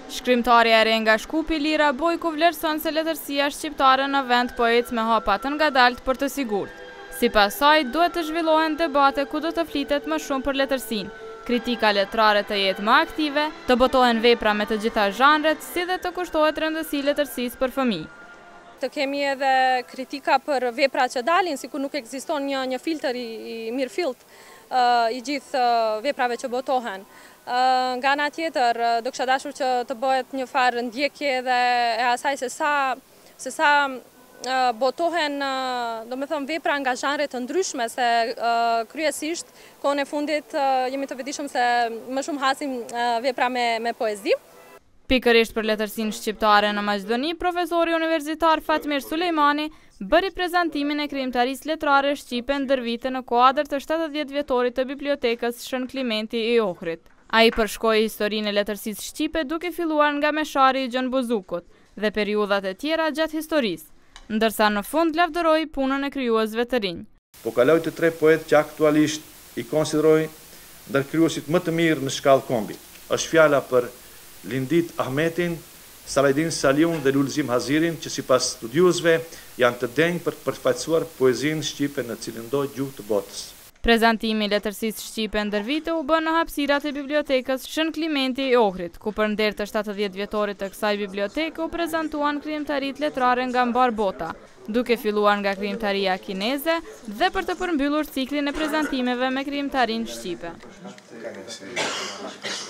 Shkrimtarja e re nga Shkupi, Lira Bojko, vlerëson se letërsia shqiptare në vend po ecë me hapa të ngadalt për të sigurt. Sipas saj, duhet të zhvillohen debate ku do të flitet më shumë për letërsinë, kritika letrare të jetë më aktive, të botohen vepra me të gjitha zhanret, si dhe të kushtohet rëndësi letërsisë për fëmijë. Të kemi edhe kritika për vepra që dalin, sikur nuk ekziston një filter i mirëfillt i gjithë veprave që botohen. Nga ana tjetër, do kisha dashur që të bëhet një farë ndjekje dhe e asaj se sa botohen, do me thëmë, vepra nga zhanre të ndryshme, se kryesisht kohën e fundit jemi të vetëdijshëm se më shumë hasim vepra me poezi. Pikërisht për letërsinë shqiptare në Maqedoni, profesori universitar Fatmir Sulejmani bëri prezantimin e krijimtarisë letrare shqipe ndër vite në kuadër të 70 vjetorit të bibliotekës Shën Klimenti i Ohrit. Ai përshkroi historinë e letërsisë shqipe duke filluar nga meshari i Gjon Buzukut dhe periudhat e tjera gjatë historisë, ndërsa në fund lavdëroi punën e krijuesve të rinj. Po kaloj të tre poetë që aktualisht i konsideroj ndër krijuesit më të mirë në shkallë kombi. Është fjala për Lindit Ahmetin, Saladin Saliun dhe Lulzim Hazirin, që sipas studiuesve janë të denjë për të përfaqësuar poezinë shqipe në cilëndo gjuhë të botës. Prezantimi i letërsisë shqipe ndër vite u bë në hapësirat e bibliotekës Shën Klimenti i Ohrit, ku për nder të 70 vjetorit të kësaj biblioteke u prezantuan krijimtaritë letrare nga mbar bota, duke filluar nga krijimtaria kineze dhe për të përmbyllur ciklin e prezantimeve me krijimtarinë shqipe.